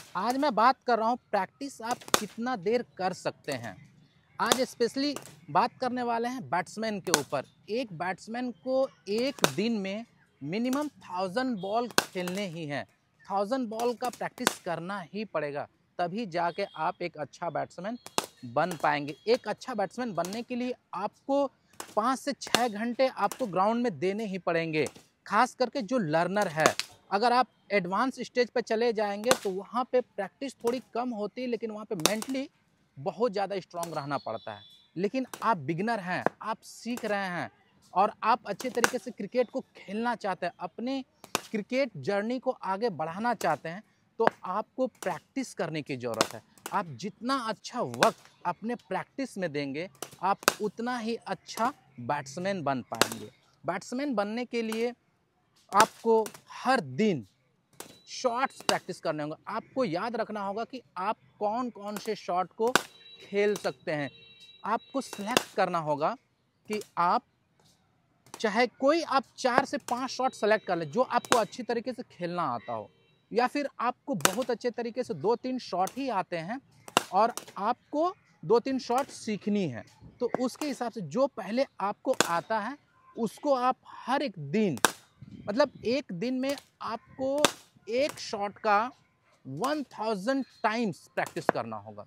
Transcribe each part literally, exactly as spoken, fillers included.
आज मैं बात कर रहा हूँ प्रैक्टिस आप कितना देर कर सकते हैं। आज स्पेशली बात करने वाले हैं बैट्समैन के ऊपर। एक बैट्समैन को एक दिन में मिनिमम थाउजेंड बॉल खेलने ही हैं। थाउजेंड बॉल का प्रैक्टिस करना ही पड़ेगा, तभी जाके आप एक अच्छा बैट्समैन बन पाएंगे। एक अच्छा बैट्समैन बनने के लिए आपको पाँच से छः घंटे आपको ग्राउंड में देने ही पड़ेंगे। खास करके जो लर्नर है, अगर आप एडवांस स्टेज पर चले जाएंगे तो वहाँ पे प्रैक्टिस थोड़ी कम होती है, लेकिन वहाँ पे मेंटली बहुत ज़्यादा स्ट्रांग रहना पड़ता है। लेकिन आप बिगनर हैं, आप सीख रहे हैं और आप अच्छे तरीके से क्रिकेट को खेलना चाहते हैं, अपने क्रिकेट जर्नी को आगे बढ़ाना चाहते हैं, तो आपको प्रैक्टिस करने की ज़रूरत है। आप जितना अच्छा वक्त अपने प्रैक्टिस में देंगे, आप उतना ही अच्छा बैट्समैन बन पाएंगे। बैट्समैन बनने के लिए आपको हर दिन शॉट्स प्रैक्टिस करने होंगे। आपको याद रखना होगा कि आप कौन कौन से शॉट को खेल सकते हैं। आपको सिलेक्ट करना होगा कि आप चाहे कोई आप चार से पाँच शॉट सेलेक्ट कर लें जो आपको अच्छी तरीके से खेलना आता हो, या फिर आपको बहुत अच्छे तरीके से दो तीन शॉट ही आते हैं और आपको दो तीन शॉट सीखनी है, तो उसके हिसाब से जो पहले आपको आता है उसको आप हर एक दिन, मतलब एक दिन में आपको एक शॉट का वन थाउजेंड टाइम्स प्रैक्टिस करना होगा।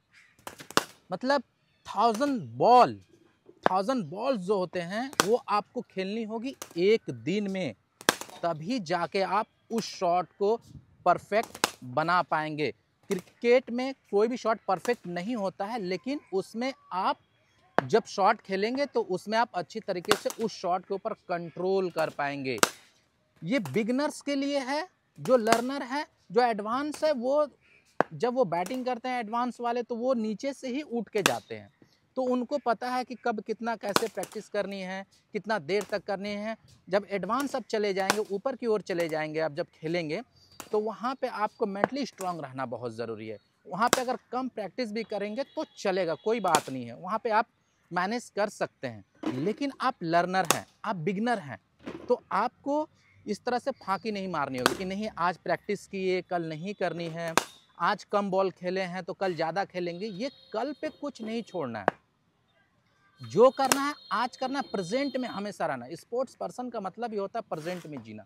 मतलब थाउजेंड बॉल थाउजेंड बॉल्स जो होते हैं वो आपको खेलनी होगी एक दिन में, तभी जाके आप उस शॉट को परफेक्ट बना पाएंगे। क्रिकेट में कोई भी शॉट परफेक्ट नहीं होता है, लेकिन उसमें आप जब शॉट खेलेंगे तो उसमें आप अच्छी तरीके से उस शॉट के ऊपर कंट्रोल कर पाएंगे। ये बिगनर्स के लिए है। जो लर्नर है, जो एडवांस है, वो जब वो बैटिंग करते हैं एडवांस वाले, तो वो नीचे से ही उठ के जाते हैं, तो उनको पता है कि कब कितना कैसे प्रैक्टिस करनी है, कितना देर तक करनी है। जब एडवांस आप चले जाएंगे, ऊपर की ओर चले जाएंगे, आप जब खेलेंगे तो वहाँ पे आपको मेंटली स्ट्रांग रहना बहुत ज़रूरी है। वहाँ पे अगर कम प्रैक्टिस भी करेंगे तो चलेगा, कोई बात नहीं है, वहाँ पे आप मैनेज कर सकते हैं। लेकिन आप लर्नर हैं, आप बिगनर हैं, तो आपको इस तरह से फांकी नहीं मारनी होगी कि नहीं आज प्रैक्टिस किए कल नहीं करनी है, आज कम बॉल खेले हैं तो कल ज़्यादा खेलेंगे। ये कल पे कुछ नहीं छोड़ना है, जो करना है आज करना है, प्रेजेंट में हमेशा रहना। स्पोर्ट्स पर्सन का मतलब ये होता है प्रेजेंट में जीना।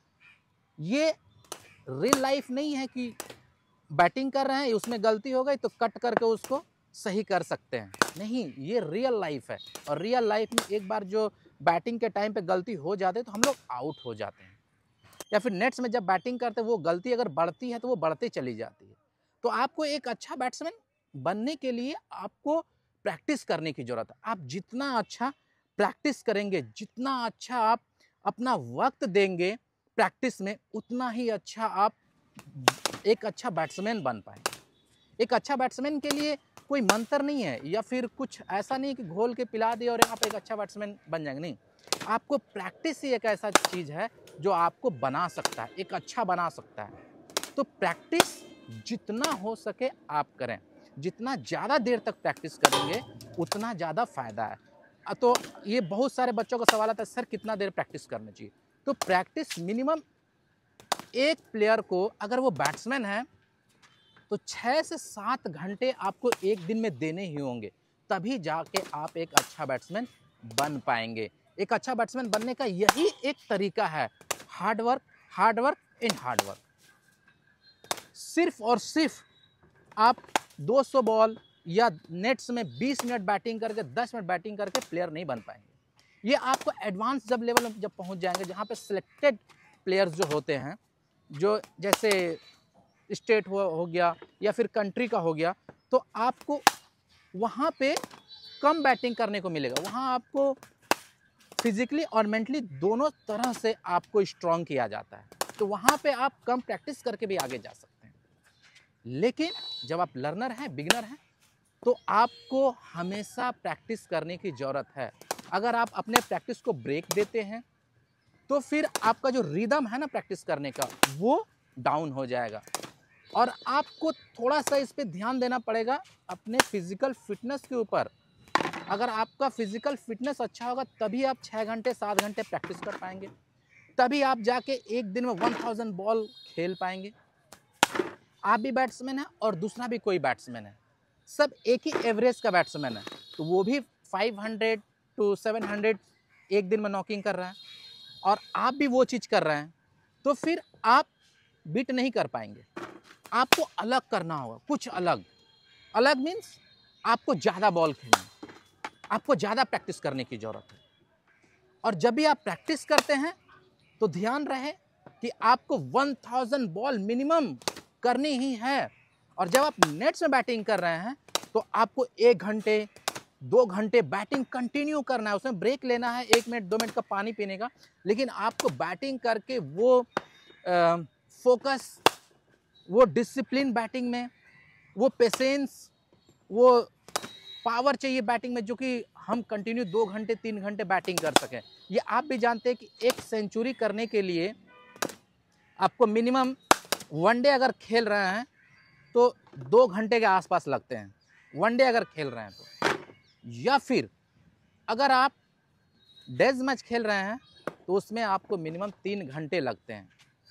ये रियल लाइफ नहीं है कि बैटिंग कर रहे हैं उसमें गलती हो गई तो कट करके उसको सही कर सकते हैं, नहीं, ये रियल लाइफ है। और रियल लाइफ में एक बार जो बैटिंग के टाइम पे गलती हो जाती है तो हम लोग आउट हो जाते हैं, या फिर नेट्स में जब बैटिंग करते हैं वो गलती अगर बढ़ती है तो वो बढ़ती चली जाती है। तो आपको एक अच्छा बैट्समैन बनने के लिए आपको प्रैक्टिस करने की ज़रूरत है। आप जितना अच्छा प्रैक्टिस करेंगे, जितना अच्छा आप अपना वक्त देंगे प्रैक्टिस में, उतना ही अच्छा आप एक अच्छा बैट्समैन बन पाएंगे। एक अच्छा बैट्समैन के लिए कोई मंत्र नहीं है, या फिर कुछ ऐसा नहीं कि घोल के पिला दिए और आप एक अच्छा बैट्समैन बन जाएंगे, नहीं। आपको प्रैक्टिस ही एक ऐसा चीज़ है जो आपको बना सकता है, एक अच्छा बना सकता है। तो प्रैक्टिस जितना हो सके आप करें। जितना ज़्यादा देर तक प्रैक्टिस करेंगे उतना ज़्यादा फ़ायदा है। तो ये बहुत सारे बच्चों का सवाल आता है, सर कितना देर प्रैक्टिस करनी चाहिए? तो प्रैक्टिस मिनिमम एक प्लेयर को, अगर वो बैट्समैन है, तो छः से सात घंटे आपको एक दिन में देने ही होंगे, तभी जाके आप एक अच्छा बैट्समैन बन पाएंगे। एक अच्छा बैट्समैन बनने का यही एक तरीका है, hard work, hard work in hard work. सिर्फ और सिर्फ आप दो सौ बॉल या नेट्स में बीस मिनट बैटिंग करके, दस मिनट बैटिंग करके प्लेयर नहीं बन पाएंगे। ये आपको एडवांस जब लेवल में जब पहुंच जाएंगे, जहां पे सिलेक्टेड प्लेयर्स जो होते हैं, जो जैसे स्टेट हो, हो गया या फिर कंट्री का हो गया, तो आपको वहां पे कम बैटिंग करने को मिलेगा। वहां आपको फिजिकली और मेंटली दोनों तरह से आपको स्ट्रांग किया जाता है, तो वहां पे आप कम प्रैक्टिस करके भी आगे जा सकते हैं। लेकिन जब आप लर्नर हैं, बिगिनर हैं, तो आपको हमेशा प्रैक्टिस करने की ज़रूरत है। अगर आप अपने प्रैक्टिस को ब्रेक देते हैं तो फिर आपका जो रिदम है ना प्रैक्टिस करने का, वो डाउन हो जाएगा। और आपको थोड़ा सा इस पे ध्यान देना पड़ेगा अपने फिजिकल फिटनेस के ऊपर। अगर आपका फिजिकल फिटनेस अच्छा होगा तभी आप छः घंटे सात घंटे प्रैक्टिस कर पाएंगे, तभी आप जाके एक दिन में वन थाउजेंड बॉल खेल पाएंगे। आप भी बैट्समैन हैं और दूसरा भी कोई बैट्समैन है, सब एक ही एवरेज का बैट्समैन है, तो वो भी five hundred to seven hundred एक दिन में नॉकिंग कर रहा है और आप भी वो चीज़ कर रहे हैं, तो फिर आप बीट नहीं कर पाएंगे। आपको अलग करना होगा, कुछ अलग। अलग मीन्स आपको ज़्यादा बॉल खेलना, आपको ज़्यादा प्रैक्टिस करने की ज़रूरत है। और जब भी आप प्रैक्टिस करते हैं तो ध्यान रहे कि आपको वन थाउज़ेंड बॉल मिनिमम करनी ही है। और जब आप नेट्स में बैटिंग कर रहे हैं तो आपको एक घंटे दो घंटे बैटिंग कंटिन्यू करना है, उसमें ब्रेक लेना है एक मिनट दो मिनट का पानी पीने का, लेकिन आपको बैटिंग करके वो आ, फोकस, वो डिसिप्लिन बैटिंग में, वो पेशेंस, वो पावर चाहिए बैटिंग में, जो कि हम कंटिन्यू दो घंटे तीन घंटे बैटिंग कर सकें। ये आप भी जानते हैं कि एक सेंचुरी करने के लिए आपको मिनिमम वनडे अगर खेल रहे हैं तो दो घंटे के आसपास लगते हैं, वनडे अगर खेल रहे हैं तो। या फिर अगर आप डेज मैच खेल रहे हैं तो उसमें आपको मिनिमम तीन घंटे लगते हैं।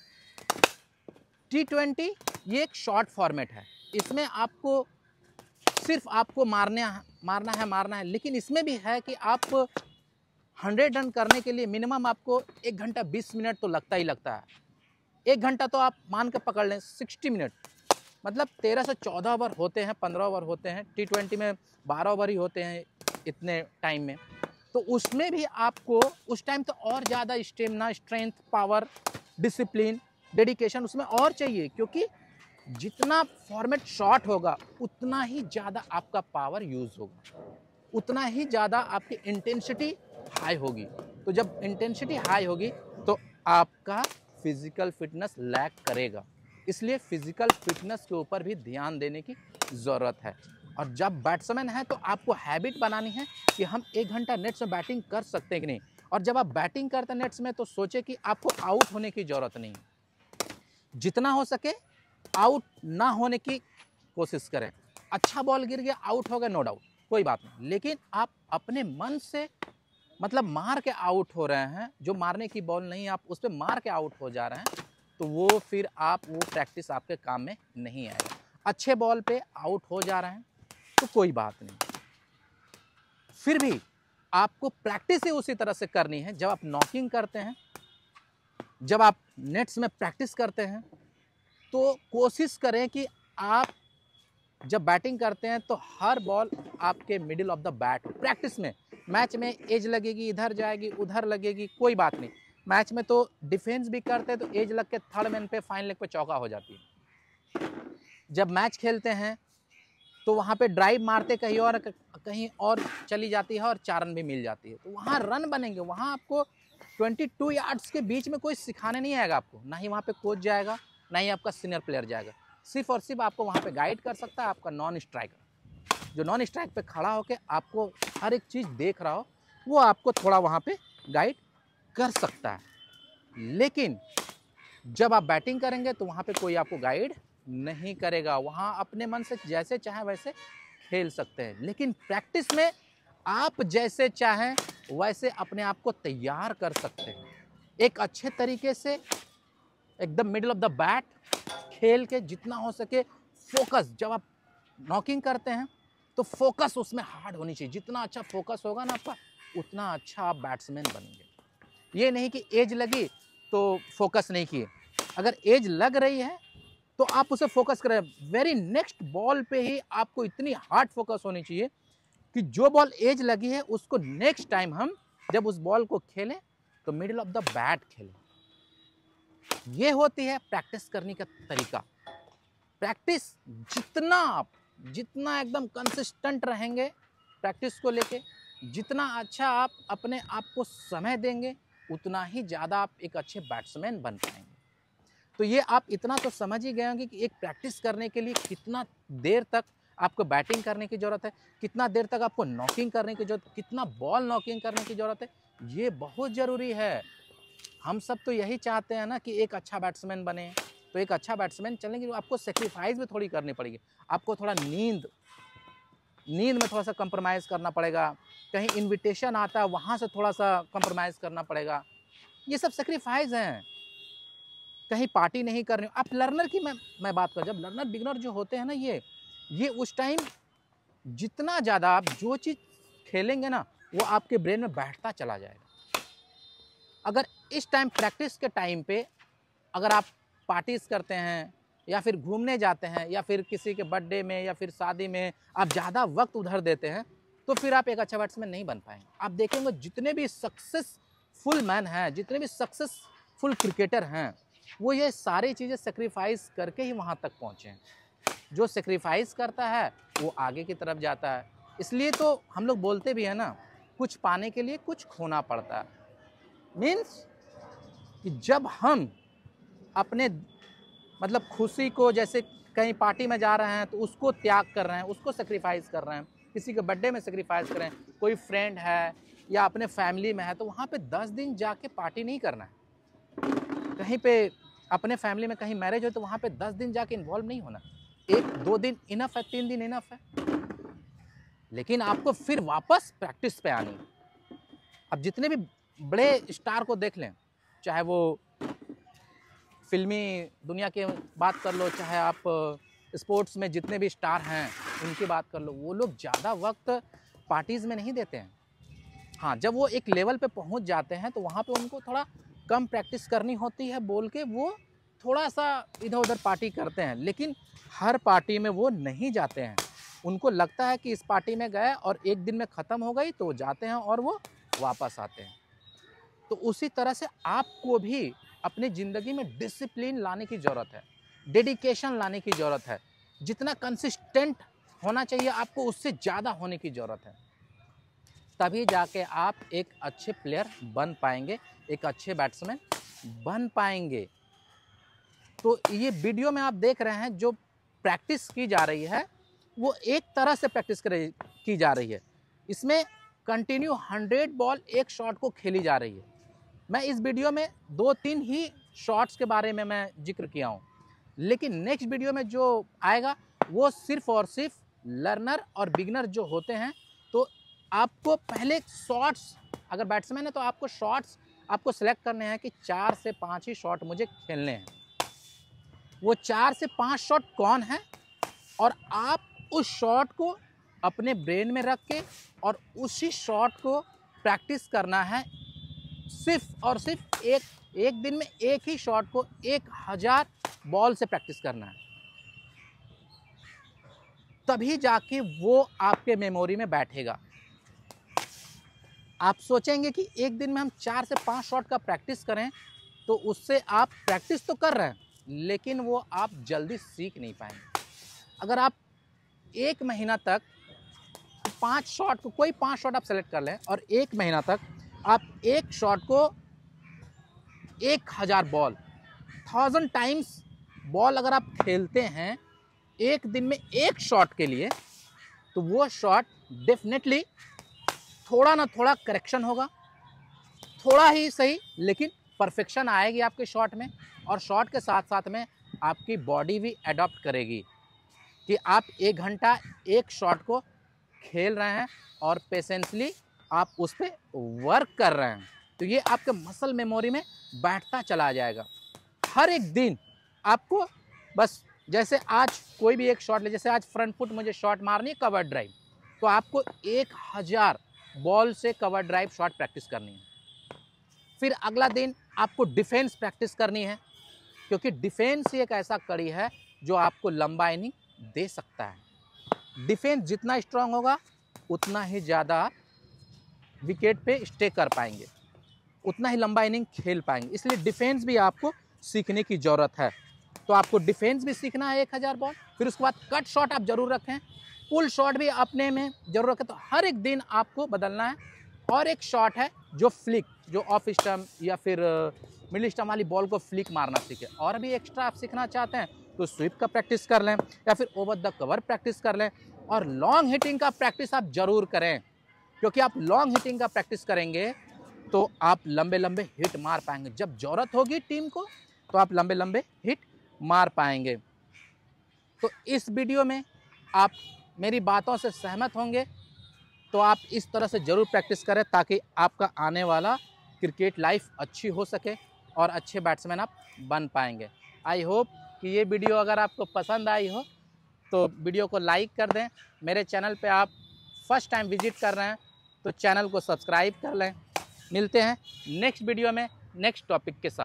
टी ट्वेंटी ये एक शॉर्ट फॉर्मेट है, इसमें आपको सिर्फ आपको मारने मारना है मारना है लेकिन इसमें भी है कि आप हंड्रेड रन करने के लिए मिनिमम आपको एक घंटा बीस मिनट तो लगता ही लगता है। एक घंटा तो आप मान के पकड़ लें, सिक्सटी मिनट मतलब तेरह से चौदह ओवर होते हैं, पंद्रह ओवर होते हैं। टी ट्वेंटी में बारह ओवर ही होते हैं इतने टाइम में, तो उसमें भी आपको उस टाइम तो और ज़्यादा stamina, strength, power, discipline, dedication उसमें और चाहिए, क्योंकि जितना फॉर्मेट शॉर्ट होगा उतना ही ज़्यादा आपका पावर यूज़ होगा, उतना ही ज़्यादा आपकी इंटेंसिटी हाई होगी। तो जब इंटेंसिटी हाई होगी तो आपका फिजिकल फिटनेस लैक करेगा, इसलिए फिजिकल फिटनेस के ऊपर भी ध्यान देने की ज़रूरत है। और जब बैट्समैन है तो आपको हैबिट बनानी है कि हम एक घंटा नेट्स में बैटिंग कर सकते हैं कि नहीं। और जब आप बैटिंग करते हैं नेट्स में तो सोचे कि आपको आउट होने की ज़रूरत नहीं, जितना हो सके आउट ना होने की कोशिश करें। अच्छा बॉल गिर गया, आउट हो गया, नो डाउट, कोई बात नहीं, लेकिन आप अपने मन से मतलब मार के आउट हो रहे हैं, जो मारने की बॉल नहीं आप उस पर मार के आउट हो जा रहे हैं, तो वो फिर आप वो प्रैक्टिस आपके काम में नहीं आएगा। अच्छे बॉल पे आउट हो जा रहे हैं तो कोई बात नहीं, फिर भी आपको प्रैक्टिस ही उसी तरह से करनी है। जब आप नॉकिंग करते हैं, जब आप नेट्स में प्रैक्टिस करते हैं, तो कोशिश करें कि आप जब बैटिंग करते हैं तो हर बॉल आपके middle of the bat. Practice में, मैच में एज लगेगी, इधर जाएगी उधर लगेगी, कोई बात नहीं। मैच में तो डिफेंस भी करते हैं तो एज लग के थर्ड मैन पे, फाइन लेग पे चौका हो जाती है। जब मैच खेलते हैं तो वहाँ पे ड्राइव मारते कहीं और कहीं और चली जाती है और चार रन भी मिल जाती है, तो वहाँ रन बनेंगे। वहाँ आपको बाईस यार्ड्स के बीच में कोई सिखाने नहीं आएगा आपको, ना ही वहाँ पे कोच जाएगा, ना ही आपका सीनियर प्लेयर जाएगा। सिर्फ और सिर्फ आपको वहाँ पे गाइड कर सकता है आपका नॉन स्ट्राइकर, जो नॉन स्ट्राइक पे खड़ा होकर आपको हर एक चीज़ देख रहा हो, वो आपको थोड़ा वहाँ पे गाइड कर सकता है। लेकिन जब आप बैटिंग करेंगे तो वहाँ पे कोई आपको गाइड नहीं करेगा, वहाँ अपने मन से जैसे चाहे वैसे खेल सकते हैं। लेकिन प्रैक्टिस में आप जैसे चाहें वैसे अपने आप को तैयार कर सकते हैं, एक अच्छे तरीके से एकदम मिडिल ऑफ द बैट खेल के जितना हो सके फोकस। जब आप नॉकिंग करते हैं तो फोकस उसमें हार्ड होनी चाहिए, जितना अच्छा फोकस होगा ना आपका उतना अच्छा आप बैट्समैन बनेंगे। ये नहीं कि एज लगी तो फोकस नहीं किए, अगर एज लग रही है तो आप उसे फोकस करें, वेरी नेक्स्ट बॉल पे ही आपको इतनी हार्ड फोकस होनी चाहिए कि जो बॉल एज लगी है उसको नेक्स्ट टाइम हम जब उस बॉल को खेलें तो मिडिल ऑफ द बैट खेलें। ये होती है प्रैक्टिस करने का तरीका। प्रैक्टिस जितना आप जितना एकदम कंसिस्टेंट रहेंगे प्रैक्टिस को लेके, जितना अच्छा आप अपने आप को समय देंगे, उतना ही ज़्यादा आप एक अच्छे बैट्समैन बन पाएंगे। तो ये आप इतना तो समझ ही गए होंगे कि एक प्रैक्टिस करने के लिए कितना देर तक आपको बैटिंग करने की ज़रूरत है, कितना देर तक आपको नॉकिंग करने की ज़रूरत है, कितना बॉल नॉकिंग करने की ज़रूरत है। ये बहुत ज़रूरी है। हम सब तो यही चाहते हैं ना कि एक अच्छा बैट्समैन बने। तो एक अच्छा बैट्समैन चलने के लिए आपको सेक्रीफाइस भी थोड़ी करनी पड़ेगी, आपको थोड़ा नींद नींद में थोड़ा सा कंप्रोमाइज़ करना पड़ेगा, कहीं इन्विटेशन आता है वहाँ से थोड़ा सा कंप्रोमाइज़ करना पड़ेगा। ये सब सेक्रीफाइस हैं। कहीं पार्टी नहीं कर रहे हो, आप लर्नर की मैं मैं बात कर, जब लर्नर बिगनर जो होते हैं ना, ये ये उस टाइम जितना ज़्यादा आप जो चीज़ खेलेंगे ना वो आपके ब्रेन में बैठता चला जाएगा। अगर इस टाइम प्रैक्टिस के टाइम पे अगर आप पार्टीज करते हैं या फिर घूमने जाते हैं या फिर किसी के बर्थडे में या फिर शादी में आप ज़्यादा वक्त उधर देते हैं, तो फिर आप एक अच्छा बैट्समैन नहीं बन पाएंगे। आप देखेंगे जितने भी सक्सेसफुल मैन हैं, जितने भी सक्सेसफुल क्रिकेटर हैं, वो ये सारी चीज़ें सेक्रीफाइस करके ही वहाँ तक पहुँचे हैं। जो सेक्रीफाइस करता है वो आगे की तरफ जाता है। इसलिए तो हम लोग बोलते भी हैं ना, कुछ पाने के लिए कुछ खोना पड़ता है। मीन्स कि जब हम अपने मतलब खुशी को, जैसे कहीं पार्टी में जा रहे हैं तो उसको त्याग कर रहे हैं, उसको सेक्रीफाइस कर रहे हैं, किसी के बर्थडे में सेक्रीफाइस कर रहे हैं, कोई फ्रेंड है या अपने फैमिली में है तो वहाँ पे दस दिन जाके पार्टी नहीं करना है। कहीं पे अपने फैमिली में कहीं मैरिज हो तो वहाँ पे दस दिन जाके इन्वॉल्व नहीं होना। एक दो दिन इनफ है, तीन दिन इनफ है, लेकिन आपको फिर वापस प्रैक्टिस पे आनी। अब जितने भी बड़े स्टार को देख लें, चाहे वो फिल्मी दुनिया के बात कर लो, चाहे आप स्पोर्ट्स में जितने भी स्टार हैं उनकी बात कर लो, वो लोग ज़्यादा वक्त पार्टीज़ में नहीं देते हैं। हाँ, जब वो एक लेवल पे पहुंच जाते हैं तो वहाँ पे उनको थोड़ा कम प्रैक्टिस करनी होती है बोल के वो थोड़ा सा इधर उधर पार्टी करते हैं, लेकिन हर पार्टी में वो नहीं जाते हैं। उनको लगता है कि इस पार्टी में गए और एक दिन में ख़त्म हो गई तो वो जाते हैं और वो वापस आते हैं। तो उसी तरह से आपको भी अपनी ज़िंदगी में डिसिप्लिन लाने की ज़रूरत है, डेडिकेशन लाने की ज़रूरत है। जितना कंसिस्टेंट होना चाहिए आपको उससे ज़्यादा होने की ज़रूरत है। तभी जाके आप एक अच्छे प्लेयर बन पाएंगे, एक अच्छे बैट्समैन बन पाएंगे। तो ये वीडियो में आप देख रहे हैं जो प्रैक्टिस की जा रही है वो एक तरह से प्रैक्टिस की जा रही है। इसमें कंटिन्यू हंड्रेड बॉल एक शॉट को खेली जा रही है। मैं इस वीडियो में दो तीन ही शॉट्स के बारे में मैं जिक्र किया हूँ, लेकिन नेक्स्ट वीडियो में जो आएगा वो सिर्फ और सिर्फ लर्नर और बिगनर जो होते हैं। तो आपको पहले शॉट्स, अगर बैट्समैन है तो आपको शॉट्स आपको सेलेक्ट करने हैं कि चार से पाँच ही शॉट मुझे खेलने हैं। वो चार से पाँच शॉट कौन है और आप उस शॉट को अपने ब्रेन में रख के और उसी शॉट को प्रैक्टिस करना है। सिर्फ और सिर्फ एक एक दिन में एक ही शॉट को एक हजार बॉल से प्रैक्टिस करना है, तभी जाके वो आपके मेमोरी में बैठेगा। आप सोचेंगे कि एक दिन में हम चार से पाँच शॉट का प्रैक्टिस करें, तो उससे आप प्रैक्टिस तो कर रहे हैं लेकिन वो आप जल्दी सीख नहीं पाएंगे। अगर आप एक महीना तक पाँच शॉट को, कोई पाँच शॉट आप सेलेक्ट कर लें और एक महीना तक आप एक शॉट को एक हज़ार बॉल, थाउजेंड टाइम्स बॉल अगर आप खेलते हैं एक दिन में एक शॉट के लिए, तो वो शॉट डेफिनेटली थोड़ा ना थोड़ा करेक्शन होगा, थोड़ा ही सही लेकिन परफेक्शन आएगी आपके शॉट में। और शॉट के साथ साथ में आपकी बॉडी भी अडॉप्ट करेगी कि आप एक घंटा एक शॉट को खेल रहे हैं और पेशेंसली आप उस पर वर्क कर रहे हैं, तो ये आपके मसल मेमोरी में बैठता चला जाएगा। हर एक दिन आपको बस, जैसे आज कोई भी एक शॉट ले, जैसे आज फ्रंट फुट मुझे शॉट मारनी है कवर ड्राइव, तो आपको एक हज़ार बॉल से कवर ड्राइव शॉट प्रैक्टिस करनी है। फिर अगला दिन आपको डिफेंस प्रैक्टिस करनी है, क्योंकि डिफेंस एक ऐसा कड़ी है जो आपको लंबा इनिंग दे सकता है। डिफेंस जितना स्ट्रांग होगा उतना ही ज़्यादा विकेट पे स्टे कर पाएंगे, उतना ही लंबा इनिंग खेल पाएंगे। इसलिए डिफेंस भी आपको सीखने की ज़रूरत है। तो आपको डिफेंस भी सीखना है एक हज़ार बॉल। फिर उसके बाद कट शॉट आप ज़रूर रखें, पुल शॉट भी अपने में ज़रूर रखें। तो हर एक दिन आपको बदलना है। और एक शॉट है जो फ्लिक, जो ऑफ स्टम्प या फिर मिडिल स्टम्प वाली बॉल को फ्लिक मारना सीखें। और भी एक्स्ट्रा आप सीखना चाहते हैं तो स्वीप का प्रैक्टिस कर लें या फिर ओवर द कवर प्रैक्टिस कर लें। और लॉन्ग हिटिंग का प्रैक्टिस आप ज़रूर करें, क्योंकि आप लॉन्ग हिटिंग का प्रैक्टिस करेंगे तो आप लंबे लंबे हिट मार पाएंगे। जब ज़रूरत होगी टीम को तो आप लंबे लंबे हिट मार पाएंगे। तो इस वीडियो में आप मेरी बातों से सहमत होंगे, तो आप इस तरह से ज़रूर प्रैक्टिस करें ताकि आपका आने वाला क्रिकेट लाइफ अच्छी हो सके। और अच्छे बैट्समैन आप बन पाएंगे। आई होप कि ये वीडियो अगर आपको पसंद आई हो तो वीडियो को लाइक कर दें। मेरे चैनल पे आप फर्स्ट टाइम विजिट कर रहे हैं तो चैनल को सब्सक्राइब कर लें। मिलते हैं नेक्स्ट वीडियो में नेक्स्ट टॉपिक के साथ।